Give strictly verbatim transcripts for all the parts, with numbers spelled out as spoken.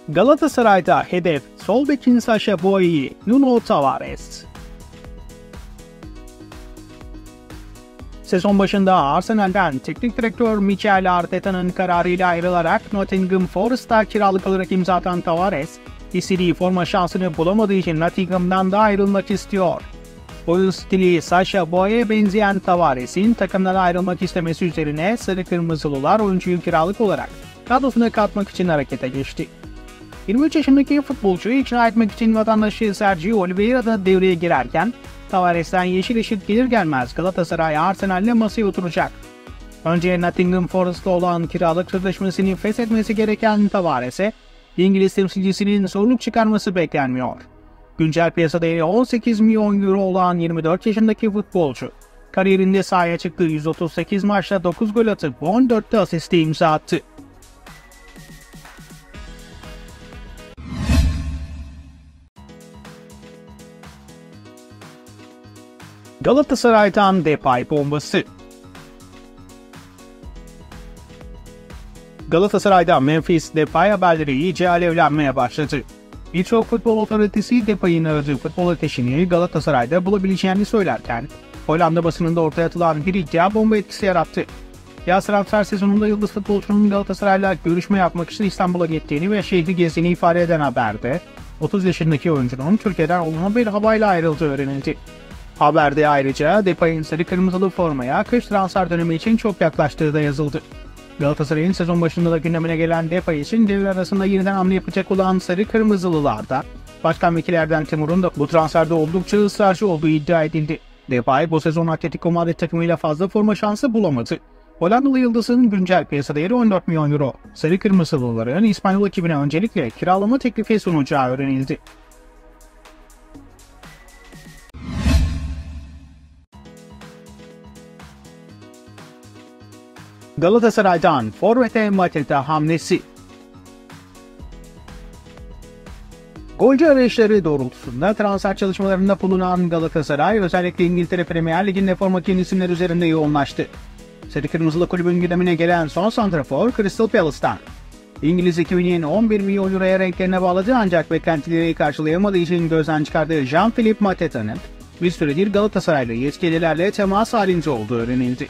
Galatasaray'da hedef sol bekin Sacha Boey, Nuno Tavares. Sezon başında Arsenal'den teknik direktör Mikel Arteta'nın kararıyla ayrılarak Nottingham Forest'a kiralık olarak imza atan Tavares, istediği forma şansını bulamadığı için Nottingham'dan da ayrılmak istiyor. Oyun stili Sacha Boey'e benzeyen Tavares'in takımdan ayrılmak istemesi üzerine Sarı Kırmızılılar oyuncuyu kiralık olarak kadrosuna katmak için harekete geçti. yirmi üç yaşındaki futbolcuyu ikna etmek için vatandaşı Sergio Oliveira da devreye girerken, Tavares'ten yeşil ışık gelir gelmez Galatasaray Arsenal'le masaya oturacak. Önce Nottingham Forest'ta olan kiralık sözleşmesini feshetmesi gereken Tavares'e, İngiliz temsilcisinin sorumluluk çıkarması beklenmiyor. Güncel piyasa değeri on sekiz milyon euro olan yirmi dört yaşındaki futbolcu, kariyerinde sahaya çıktığı yüz otuz sekiz maçta dokuz gol atıp on dörtte asiste imza attı. Galatasaray'dan Depay bombası. Galatasaray'da Memphis Depay haberleri iyice alevlenmeye başladı. Birçok futbol otoritesi Depay'ın aradığı futbol ateşini Galatasaray'da bulabileceğini söylerken, Hollanda basınında ortaya atılan bir iddia bomba etkisi yarattı. Yaz transfer sezonunda yıldız futbolcunun Galatasaray'la görüşme yapmak için İstanbul'a gittiğini ve şehri gezdiğini ifade eden haberde, otuz yaşındaki oyuncunun Türkiye'den olumlu bir havayla ayrıldığı öğrenildi. Haberde ayrıca Depay'ın sarı kırmızılı formaya kış transfer dönemi için çok yaklaştığı da yazıldı. Galatasaray'ın sezon başında da gündemine gelen Depay için devre arasında yeniden hamle yapacak olan sarı kırmızılılarda, Başkan Vekil Erdem Timur'un da bu transferde oldukça ısrarcı olduğu iddia edildi. Depay bu sezon Atletico Madrid takımıyla fazla forma şansı bulamadı. Hollandalı yıldızın güncel piyasa değeri on dört milyon euro. Sarı kırmızılıların İspanyol ekibine öncelikle kiralama teklifi sunacağı öğrenildi. Galatasaray'dan forvete Mateta hamlesi. Golcü arayışları doğrultusunda transfer çalışmalarında bulunan Galatasaray özellikle İngiltere Premier Ligi'nde forma giyen isimler üzerinde yoğunlaştı. Sarı Kırmızılı kulübün gündemine gelen son santrafor Crystal Palace'tan. İngiliz ekibinin on bir milyon euroya renklerine bağladı ancak beklentileri karşılayamadığı için gözden çıkardığı Jean-Philippe Mateta'nın bir süredir Galatasaraylı yetkililerle temas halinde olduğu öğrenildi.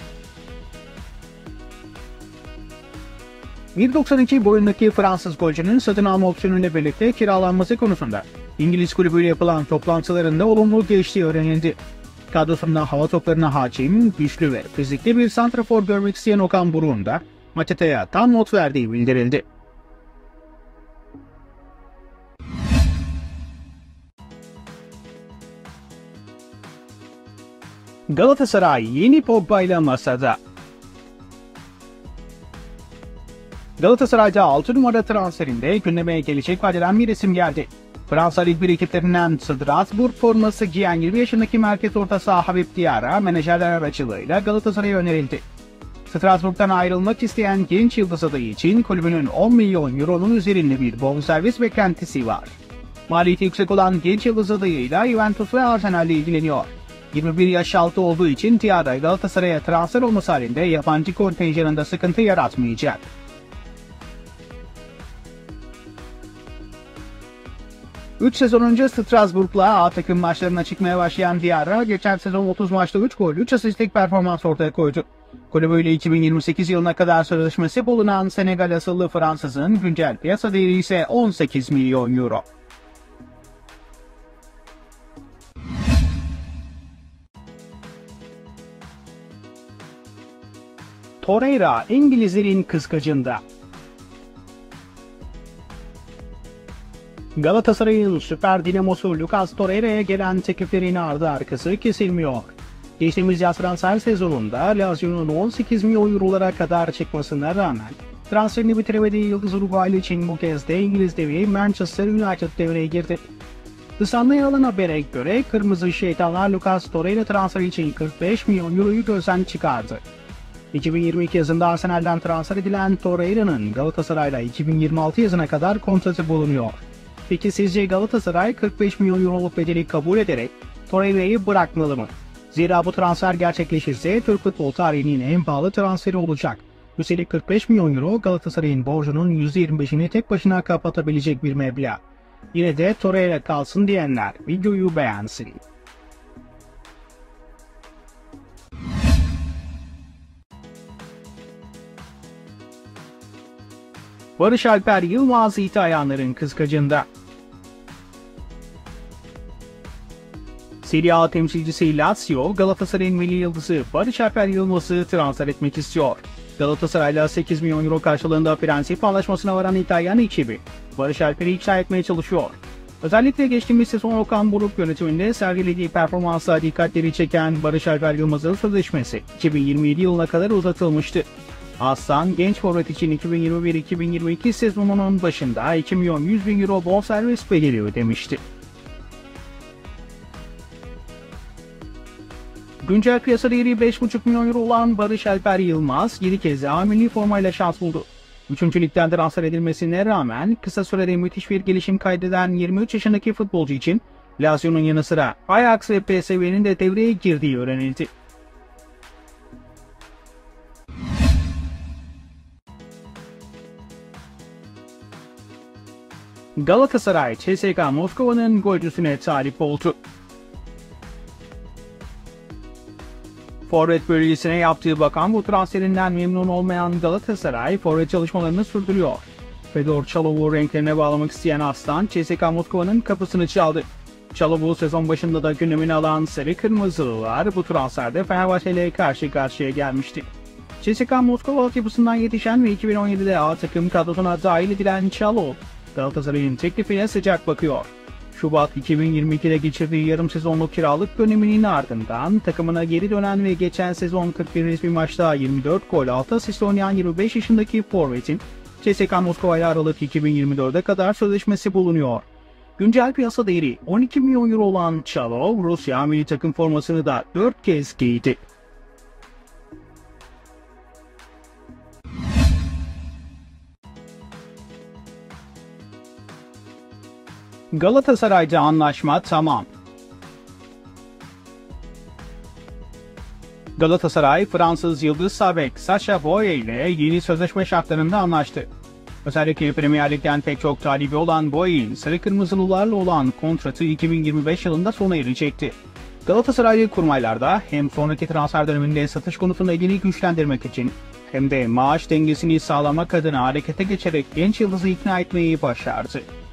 bir doksan iki boyundaki Fransız golcünün satın alma opsiyonuyla birlikte kiralanması konusunda İngiliz kulübüyle yapılan toplantılarında olumlu geçtiği öğrenildi. Kadrosunda hava toplarına hakim, güçlü ve fizikli bir santrafor görmek isteyen Okan Buruk'un da Mateta'ya tam not verdiği bildirildi. Galatasaray yeni Pogba ile masada. Galatasaray'da altı numara transferinde gündeme gelecek vadeden bir isim geldi. Fransa Lig bir ekiplerinden Strasbourg forması giyen yirmi yaşındaki merkez orta saha Habib Diarra menajerler aracılığıyla Galatasaray'a önerildi. Strasbourg'dan ayrılmak isteyen genç yıldız adayı için kulübünün on milyon euronun üzerinde bir bonservis beklentisi var. Maliyeti yüksek olan genç yıldız adayıyla Juventus ve Arsenal ile ilgileniyor. yirmi bir yaş altı olduğu için Diarra Galatasaray'a transfer olması halinde yabancı kontenjanında sıkıntı yaratmayacak. üç sezon önce Strasbourg'la A takım maçlarına çıkmaya başlayan Diarra, geçen sezon otuz maçta üç gol, üç asistlik performans ortaya koydu. Kulübüyle iki bin yirmi sekiz yılına kadar sözleşmesi bulunan Senegal asıllı Fransız'ın güncel piyasa değeri ise on sekiz milyon euro. Torreira İngilizlerin kıskacında. Galatasaray'ın süper dinamosu Lucas Torreira'ya gelen tekliflerin ardı arkası kesilmiyor. Geçtiğimiz yaz transfer sezonunda Lazio'nun on sekiz milyon eurolara kadar çıkmasına rağmen transferini bitiremediği yıldız Uruguaylı için bu kez de İngiliz devi Manchester United devreye girdi. The Sun'da yer alan habere göre Kırmızı Şeytanlar Lucas Torreira transferi için kırk beş milyon euroyu gözden çıkardı. iki bin yirmi iki yazında Arsenal'den transfer edilen Torreira'nın Galatasaray'la iki bin yirmi altı yazına kadar kontratı bulunuyor. Peki sizce Galatasaray kırk beş milyon euroluk bedeli kabul ederek Torreira'yı bırakmalı mı? Zira bu transfer gerçekleşirse Türk futbol tarihinin en pahalı transferi olacak. Üstelik kırk beş milyon euro Galatasaray'ın borcunun yüzde yirmi beşini tek başına kapatabilecek bir meblağ. Yine de Torreira kalsın diyenler videoyu beğensin. Barış Alper Yılmaz İtalyanların kıskacında. Serie A temsilcisi Lazio, Galatasaray'ın milli yıldızı Barış Alper Yılmaz'ı transfer etmek istiyor. Galatasaray'la sekiz milyon euro karşılığında prensip anlaşmasına varan İtalyan ekibi, Barış Alper'i ikna etmeye çalışıyor. Özellikle geçtiğimiz sezon Okan Buruk yönetiminde sergilediği performansla dikkatleri çeken Barış Alper Yılmaz'ın sözleşmesi iki bin yirmi yedi yılına kadar uzatılmıştı. Aslan, genç forvet için iki bin yirmi bir iki bin yirmi iki sezonunun başında iki milyon yüz bin euro bonservis bedeli ödemişti. Güncel piyasa değeri beş buçuk milyon euro olan Barış Alper Yılmaz yedi kez A milli formayla şans buldu. Üçüncü ligden transfer edilmesine rağmen kısa sürede müthiş bir gelişim kaydeden yirmi üç yaşındaki futbolcu için Lazio'nun yanı sıra Ajax ve P S V'nin de devreye girdiği öğrenildi. Galatasaray, C S K A Moskova'nın golcüsüne talip oldu. Forvet bölgesine yaptığı bakan bu transferinden memnun olmayan Galatasaray, forvet çalışmalarını sürdürüyor. Fedor Çalov'u renklerine bağlamak isteyen Aslan, C S K A Moskova'nın kapısını çaldı. Çalov'u sezon başında da gündemine alan Sarı Kırmızılılar bu transferde Fenerbahçe ile karşı karşıya gelmişti. C S K A Moskova altyapısından yetişen ve iki bin on yedide A takım kadrosuna dahil edilen Çalov, Galatasaray'ın teklifine sıcak bakıyor. Şubat iki bin yirmi ikide geçirdiği yarım sezonluk kiralık döneminin ardından takımına geri dönen ve geçen sezon kırk bir resmi maçta yirmi dört gol altı asist oynayan yirmi beş yaşındaki forvetin C S K A Moskova ile Aralık iki bin yirmi dörde kadar sözleşmesi bulunuyor. Güncel piyasa değeri on iki milyon euro olan Çalov, Rusya milli takım formasını da dört kez giydi. Galatasaray'da anlaşma tamam. Galatasaray, Fransız yıldız sağ bek Sacha Boey ile yeni sözleşme şartlarında anlaştı. Özellikle Premier Lig'den pek çok talibi olan Boey'in Sarı Kırmızılılarla olan kontratı iki bin yirmi beş yılında sona erecekti. Galatasaraylı kurmaylarda hem sonraki transfer döneminde satış konusunda elini güçlendirmek için hem de maaş dengesini sağlamak adına harekete geçerek genç yıldızı ikna etmeyi başardı.